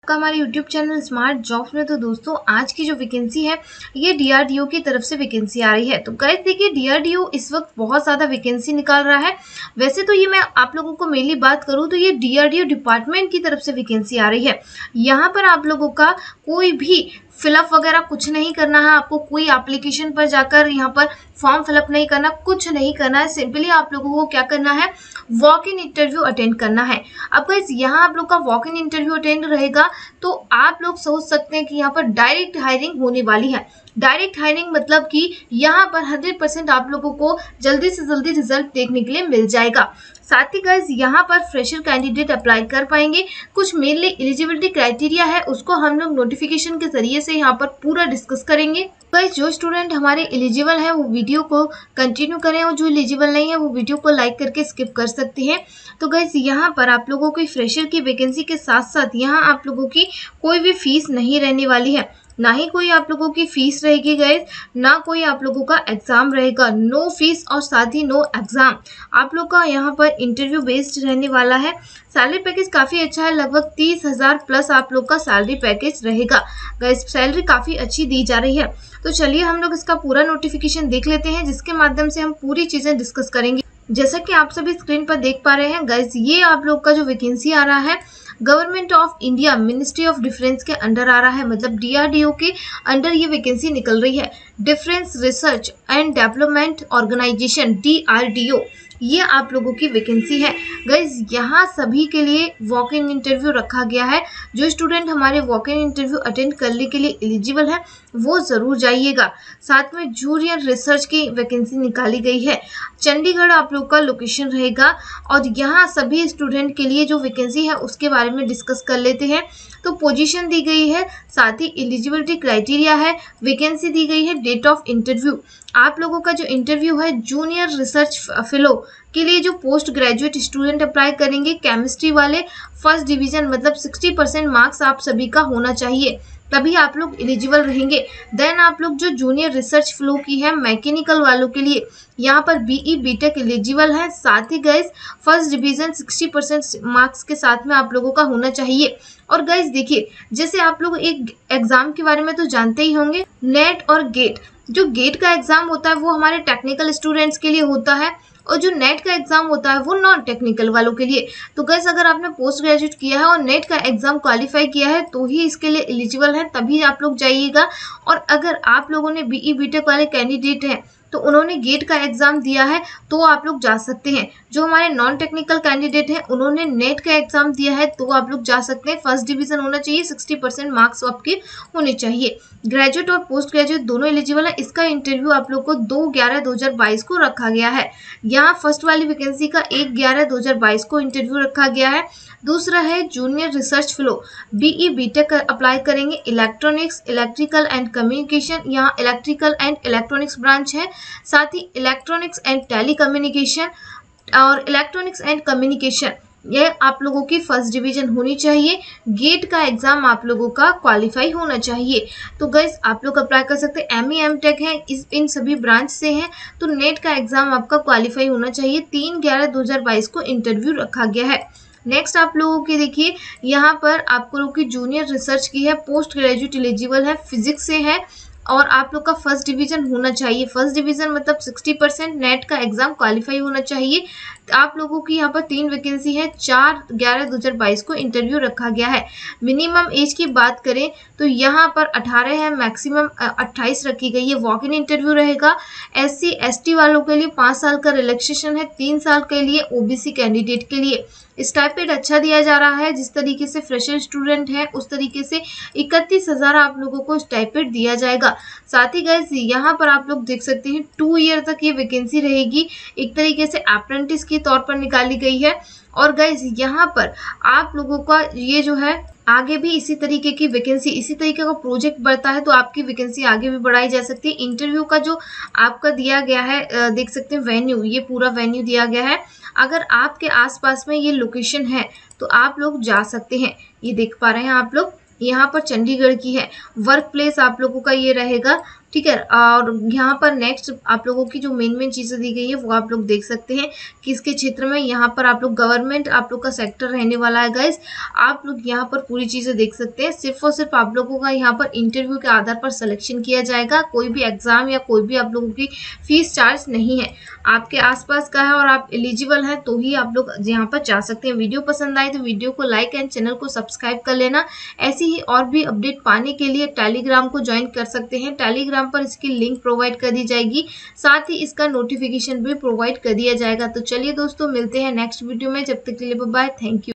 आपका हमारे YouTube channel smart jobs में। तो दोस्तों आज की जो वैकेंसी है ये डीआरडीओ की तरफ से वैकेंसी आ रही है। तो गाइस देखिए डीआरडीओ इस वक्त बहुत ज़्यादा वैकेंसी निकाल रहा है। वैसे तो ये मैं आप लोगों को मेनली बात करूँ तो ये डीआरडीओ डिपार्टमेंट की तरफ से वैकेंसी आ रही है। यहाँ पर आप लोगों का कोई भी फिलअप वगैरह कुछ नहीं करना है। आपको कोई एप्लीकेशन पर जाकर यहाँ पर फॉर्म फिलअप नहीं करना, कुछ नहीं करना है। सिंपली आप लोगों को क्या करना है, वॉक इन इंटरव्यू अटेंड करना है। अब गाइस यहाँ आप लोग का वॉक इन इंटरव्यू अटेंड रहेगा तो आप लोग सोच सकते हैं कि यहाँ पर डायरेक्ट हायरिंग होने वाली है। डायरेक्ट हायरिंग मतलब कि यहाँ पर 100% आप लोगों को जल्दी से जल्दी रिजल्ट देखने के लिए मिल जाएगा। साथ ही गाइस यहाँ पर फ्रेशर कैंडिडेट अप्लाई कर पाएंगे। कुछ मेनली एलिजिबिलिटी क्राइटेरिया है उसको हम लोग नोटिफिकेशन के जरिए से यहाँ पर पूरा डिस्कस करेंगे। गाइस जो स्टूडेंट हमारे एलिजिबल है वो वीडियो को कंटिन्यू करें और जो एलिजिबल नहीं है वो वीडियो को लाइक करके स्किप कर सकते हैं। तो गाइस यहाँ पर आप लोगों की फ्रेशर की वैकेंसी के साथ साथ यहाँ आप लोगों की कोई भी फीस नहीं रहने वाली है, ना ही कोई आप लोगों की फीस रहेगी गाइस, ना कोई आप लोगों का एग्जाम रहेगा। नो फीस और साथ ही नो एग्जाम। आप लोग का यहाँ पर इंटरव्यू बेस्ड रहने वाला है। सैलरी पैकेज काफ़ी अच्छा है, लगभग 30,000 प्लस आप लोग का सैलरी पैकेज रहेगा। गाइस सैलरी काफ़ी अच्छी दी जा रही है। तो चलिए हम लोग इसका पूरा नोटिफिकेशन देख लेते हैं जिसके माध्यम से हम पूरी चीज़ें डिस्कस करेंगे। जैसा कि आप सभी स्क्रीन पर देख पा रहे हैं गाइस, ये आप लोग का जो वैकेंसी आ रहा है government of India ministry of defence के अंडर आ रहा है, मतलब डीआरडीओ के अंडर ये वैकेंसी निकल रही है। Defence research and development organisation DRDO, ये आप लोगों की वैकेंसी है। गाइज यहाँ सभी के लिए वॉक इन इंटरव्यू रखा गया है। जो स्टूडेंट हमारे वॉक इन इंटरव्यू अटेंड करने के लिए एलिजिबल है वो ज़रूर जाइएगा। साथ में जूनियर रिसर्च की वैकेंसी निकाली गई है। चंडीगढ़ आप लोग का लोकेशन रहेगा और यहाँ सभी स्टूडेंट के लिए जो वैकेंसी है उसके बारे में डिस्कस कर लेते हैं। तो पोजीशन दी गई है, साथ ही एलिजिबिलिटी क्राइटेरिया है, वैकेंसी दी गई है, डेट ऑफ इंटरव्यू। आप लोगों का जो इंटरव्यू है जूनियर रिसर्च फेलो के लिए जो पोस्ट ग्रेजुएट स्टूडेंट अप्लाई करेंगे केमिस्ट्री वाले, फर्स्ट डिवीजन मतलब 60% मार्क्स आप सभी का होना चाहिए, तभी आप लोग एलिजिबल रहेंगे। देन आप लोग जो जूनियर रिसर्च फ्लो की है मैकेनिकल वालों के लिए यहाँ पर बीई बीटेक एलिजिबल है। साथ ही गाइस फर्स्ट डिवीजन 60% मार्क्स के साथ में आप लोगों का होना चाहिए। और गाइस देखिए जैसे आप लोग एक एग्जाम के बारे में तो जानते ही होंगे, नेट और गेट। जो गेट का एग्जाम होता है वो हमारे टेक्निकल स्टूडेंट्स के लिए होता है और जो नेट का एग्जाम होता है वो नॉन टेक्निकल वालों के लिए। तो गाइस अगर आपने पोस्ट ग्रेजुएट किया है और नेट का एग्जाम क्वालिफाई किया है तो ही इसके लिए एलिजिबल है, तभी आप लोग जाइएगा। और अगर आप लोगों ने बीई बीटेक वाले कैंडिडेट हैं तो उन्होंने गेट का एग्जाम दिया है तो आप लोग जा सकते हैं। जो हमारे नॉन टेक्निकल कैंडिडेट हैं उन्होंने नेट का एग्जाम दिया है तो आप लोग जा सकते हैं। फर्स्ट डिवीजन होना चाहिए, 60% मार्क्स आपके होने चाहिए। ग्रेजुएट और पोस्ट ग्रेजुएट दोनों एलिजिबल है। इसका इंटरव्यू आप लोग को 2/11/2022 को रखा गया है। यहाँ फर्स्ट वाली वैकेंसी का 1/11/2022 को इंटरव्यू रखा गया है। दूसरा है junior research fellow, BE B Tech apply करेंगे, इलेक्ट्रॉनिक्स, इलेक्ट्रिकल एंड कम्युनिकेशन, यहाँ इलेक्ट्रिकल एंड इलेक्ट्रॉनिक्स ब्रांच है। साथ ही इलेक्ट्रॉनिक्स एंड टेली कम्युनिकेशन और इलेक्ट्रॉनिक्स एंड कम्युनिकेशन, ये आप लोगों की फर्स्ट डिवीजन होनी चाहिए। गेट का एग्जाम आप लोगों का क्वालिफाई होना चाहिए। तो गाइस आप लोग अप्लाई कर सकते हैं। एमई एमटेक है, इन सभी ब्रांच से हैं तो नेट का एग्जाम आपका क्वालिफाई होना चाहिए। 3/11/2022 को इंटरव्यू रखा गया है। नेक्स्ट आप लोगों की देखिए यहाँ पर आप लोगों की जूनियर रिसर्च की है, पोस्ट ग्रेजुएट एलिजिबल है, फिजिक्स से है और आप लोग का फर्स्ट डिवीजन होना चाहिए। फर्स्ट डिवीजन मतलब 60%, नेट का एग्जाम क्वालिफाई होना चाहिए। आप लोगों की यहाँ पर 3 वैकेंसी है। 4/11/2022 को इंटरव्यू रखा गया है। मिनिमम एज की बात करें तो यहाँ पर 18 है, मैक्सिमम 28 रखी गई है। वॉक इन इंटरव्यू रहेगा। SC ST वालों के लिए 5 साल का रिलैक्सेशन है, 3 साल के लिए OBC कैंडिडेट के लिए। स्टाइपेंड अच्छा दिया जा रहा है, जिस तरीके से फ्रेशर स्टूडेंट है उस तरीके से 31,000 आप लोगों को स्टाइपेंड दिया जाएगा। साथ ही गाइस यहाँ पर आप लोग देख सकते हैं 2 ईयर तक ये वैकेंसी रहेगी, एक तरीके से अप्रेंटिस के तौर पर निकाली गई है। और गाइस यहाँ पर आप लोगों का ये जो है आगे भी इसी तरीके की वैकेंसी, इसी तरीके का प्रोजेक्ट बढ़ता है तो आपकी वैकेंसी आगे भी बढ़ाई जा सकती है। इंटरव्यू का जो आपका दिया गया है देख सकते हैं वेन्यू, ये पूरा वेन्यू दिया गया है। अगर आपके आसपास में ये लोकेशन है तो आप लोग जा सकते हैं। ये देख पा रहे हैं आप लोग, यहाँ पर चंडीगढ़ की है। वर्क प्लेस आप लोगों का ये रहेगा ठीक है। और यहाँ पर नेक्स्ट आप लोगों की जो मेन चीज़ें दी गई है वो आप लोग देख सकते हैं किसके क्षेत्र में। यहाँ पर आप लोग गवर्नमेंट आप लोग का सेक्टर रहने वाला है गाइस। आप लोग यहाँ पर पूरी चीज़ें देख सकते हैं। सिर्फ और सिर्फ आप लोगों का यहाँ पर इंटरव्यू के आधार पर सिलेक्शन किया जाएगा। कोई भी एग्जाम या कोई भी आप लोगों की फीस चार्ज नहीं है। आपके आसपास का है और आप एलिजिबल हैं तो ही आप लोग यहाँ पर जा सकते हैं। वीडियो पसंद आए तो वीडियो को लाइक एंड चैनल को सब्सक्राइब कर लेना। ऐसी ही और भी अपडेट पाने के लिए टेलीग्राम को ज्वाइन कर सकते हैं। टेलीग्राम पर इसकी लिंक प्रोवाइड कर दी जाएगी, साथ ही इसका नोटिफिकेशन भी प्रोवाइड कर दिया जाएगा। तो चलिए दोस्तों, मिलते हैं नेक्स्ट वीडियो में। जब तक के लिए बाय बाय, थैंक यू।